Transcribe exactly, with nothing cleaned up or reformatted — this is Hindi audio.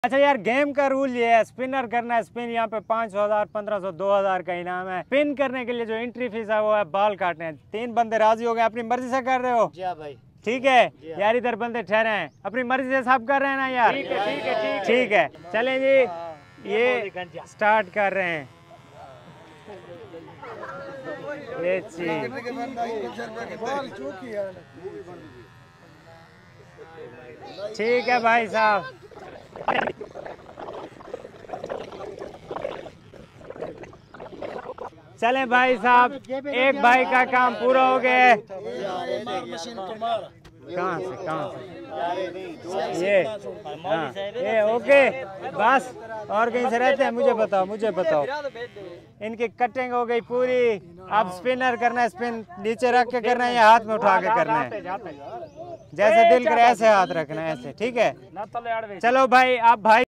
अच्छा यार, गेम का रूल ये है, स्पिनर करना है स्पिन। यहाँ पे पाँच सौ हजार पंद्रह सौ दो हजार का इनाम है। स्पिन करने के लिए जो एंट्री फीस है वो है बाल काटने हैं। तीन बंदे राजी हो गए, अपनी मर्जी से कर रहे हो? जी हाँ भाई। ठीक है यार, इधर बंदे ठहरे हैं, अपनी मर्जी से सब कर रहे हैं ना यार? ठीक है ठीक है ठीक है, चलें जी, ये स्टार्ट कर रहे हैं। ये चीज ठीक है भाई साहब। चलें भाई साहब, एक भाई का काम पूरा हो गया है। कहाँ से कहाँ से ये हाँ, ये ओके बस, और कहीं से रहते हैं? मुझे बताओ मुझे बताओ। इनकी कटिंग हो गई पूरी। अब स्पिनर करना है, स्पिन नीचे रख के करना है या हाथ में उठा के करना है? जैसे दिल करे ऐसे हाथ रखना है, ऐसे। ठीक है, चलो भाई, आप भाई